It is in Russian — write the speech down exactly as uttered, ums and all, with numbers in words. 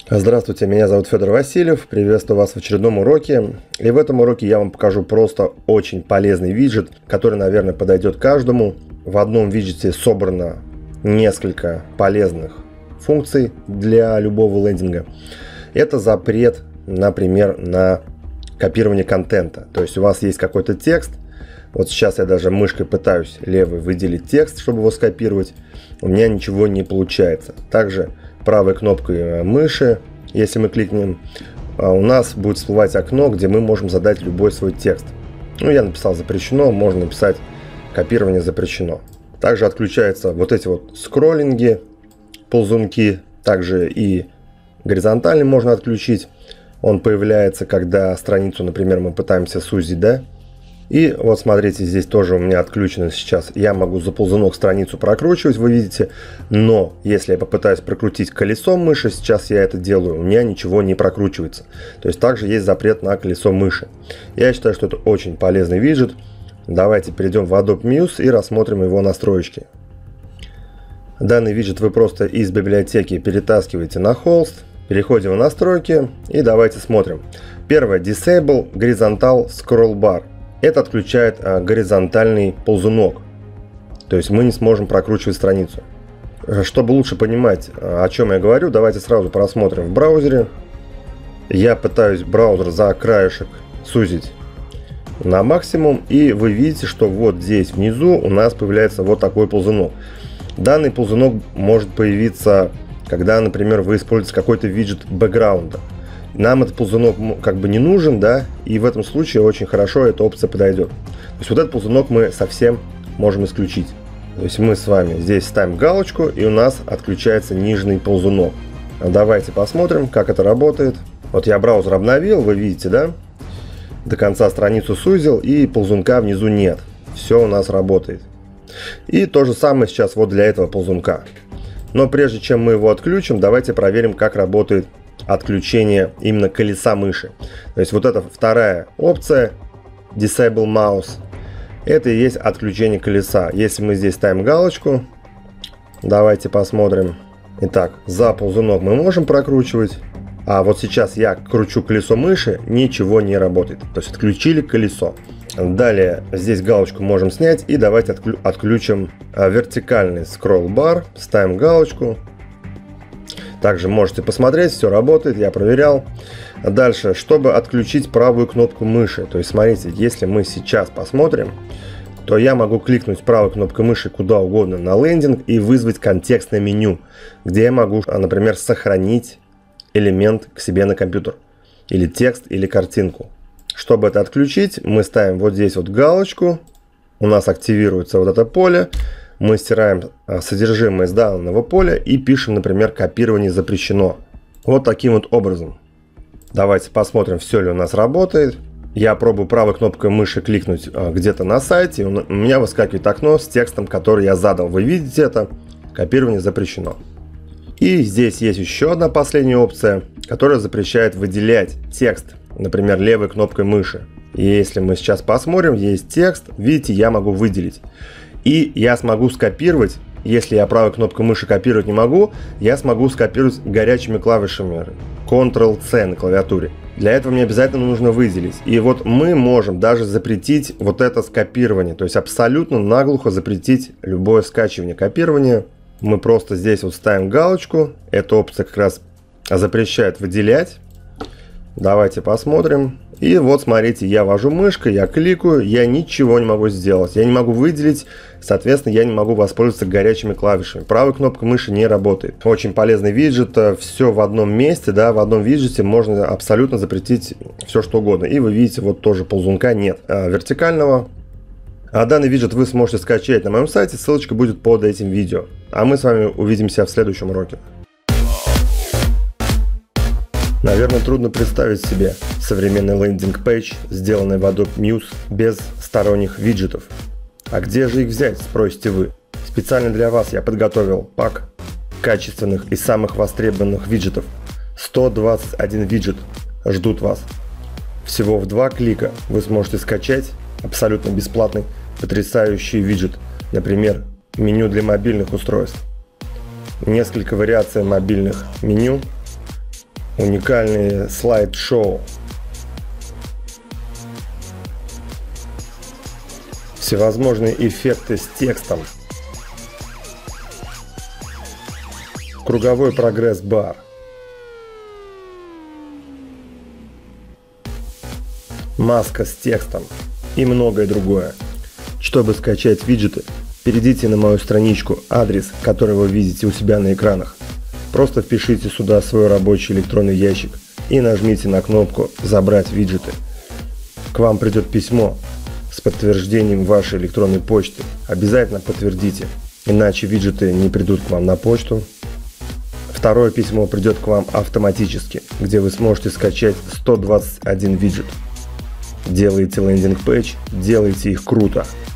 Здравствуйте, меня зовут Федор Васильев, приветствую вас в очередном уроке. И в этом уроке я вам покажу просто очень полезный виджет, который, наверное, подойдет каждому. В одном виджете собрано несколько полезных функций для любого лендинга. Это запрет, например, на копирование контента. То есть у вас есть какой-то текст. Вот сейчас я даже мышкой пытаюсь левой выделить текст, чтобы его скопировать. У меня ничего не получается. Также правой кнопкой мыши, если мы кликнем, у нас будет всплывать окно, где мы можем задать любой свой текст. Ну, я написал запрещено, можно написать копирование запрещено. Также отключаются вот эти вот скроллинги, ползунки. Также и горизонтальный можно отключить. Он появляется, когда страницу, например, мы пытаемся сузить, да? И вот смотрите, здесь тоже у меня отключено сейчас. Я могу за ползунок страницу прокручивать, вы видите. Но если я попытаюсь прокрутить колесом мыши, сейчас я это делаю, у меня ничего не прокручивается. То есть также есть запрет на колесо мыши. Я считаю, что это очень полезный виджет. Давайте перейдем в Adobe Muse и рассмотрим его настройки. Данный виджет вы просто из библиотеки перетаскиваете на холст. Переходим в настройки и давайте смотрим. Первое. Disable Horizontal Scroll Bar. Это отключает а, горизонтальный ползунок. То есть мы не сможем прокручивать страницу. Чтобы лучше понимать, а, о чем я говорю, давайте сразу просмотрим в браузере. Я пытаюсь браузер за краешек сузить на максимум. И вы видите, что вот здесь внизу у нас появляется вот такой ползунок. Данный ползунок может появиться, когда, например, вы используете какой-то виджет бэкграунда. Нам этот ползунок как бы не нужен, да, и в этом случае очень хорошо эта опция подойдет. То есть вот этот ползунок мы совсем можем исключить. То есть мы с вами здесь ставим галочку, и у нас отключается нижний ползунок. Давайте посмотрим, как это работает. Вот я браузер обновил, вы видите, да, до конца страницу сузил, и ползунка внизу нет. Все у нас работает. И то же самое сейчас вот для этого ползунка. Но прежде чем мы его отключим, давайте проверим, как работает отключение именно колеса мыши. То есть вот эта вторая опция Disable Mouse, это и есть отключение колеса. Если мы здесь ставим галочку, давайте посмотрим. Итак, за ползунок мы можем прокручивать, а вот сейчас я кручу колесо мыши, ничего не работает. То есть отключили колесо. Далее здесь галочку можем снять, и давайте отклю отключим вертикальный скролл бар. Ставим галочку. Также можете посмотреть, все работает, я проверял. Дальше, чтобы отключить правую кнопку мыши. То есть смотрите, если мы сейчас посмотрим, то я могу кликнуть правой кнопкой мыши куда угодно на лендинг и вызвать контекстное меню, где я могу, например, сохранить элемент к себе на компьютер. Или текст, или картинку. Чтобы это отключить, мы ставим вот здесь вот галочку. У нас активируется вот это поле. Мы стираем содержимое из данного поля и пишем, например, копирование запрещено. Вот таким вот образом. Давайте посмотрим, все ли у нас работает. Я пробую правой кнопкой мыши кликнуть где-то на сайте. И у меня выскакивает окно с текстом, который я задал. Вы видите это? Копирование запрещено. И здесь есть еще одна последняя опция, которая запрещает выделять текст, например, левой кнопкой мыши. И если мы сейчас посмотрим, есть текст, видите, я могу выделить. И я смогу скопировать, если я правой кнопкой мыши копировать не могу, я смогу скопировать горячими клавишами контрол цэ на клавиатуре. Для этого мне обязательно нужно выделить. И вот мы можем даже запретить вот это скопирование. То есть абсолютно наглухо запретить любое скачивание копирования. Мы просто здесь вот ставим галочку. Эта опция как раз запрещает выделять. Давайте посмотрим. И вот смотрите, я вожу мышкой, я кликаю, я ничего не могу сделать. Я не могу выделить, соответственно, я не могу воспользоваться горячими клавишами. Правая кнопка мыши не работает. Очень полезный виджет, все в одном месте, да, в одном виджете можно абсолютно запретить все что угодно. И вы видите, вот тоже ползунка нет а, вертикального. А данный виджет вы сможете скачать на моем сайте, ссылочка будет под этим видео. А мы с вами увидимся в следующем уроке. Наверное, трудно представить себе современный лендинг-пейдж, сделанный в Adobe Muse без сторонних виджетов. А где же их взять, спросите вы? Специально для вас я подготовил пак качественных и самых востребованных виджетов. сто двадцать один виджет ждут вас. Всего в два клика вы сможете скачать абсолютно бесплатный потрясающий виджет. Например, меню для мобильных устройств. Несколько вариаций мобильных меню. уникальные слайд-шоу, всевозможные эффекты с текстом, круговой прогресс-бар, маска с текстом и многое другое. Чтобы скачать виджеты, перейдите на мою страничку, адрес, который вы видите у себя на экранах. Просто впишите сюда свой рабочий электронный ящик и нажмите на кнопку «Забрать виджеты». К вам придет письмо с подтверждением вашей электронной почты. Обязательно подтвердите, иначе виджеты не придут к вам на почту. Второе письмо придет к вам автоматически, где вы сможете скачать сто двадцать один виджет. Делаете лендинг-пэдж, делайте их круто.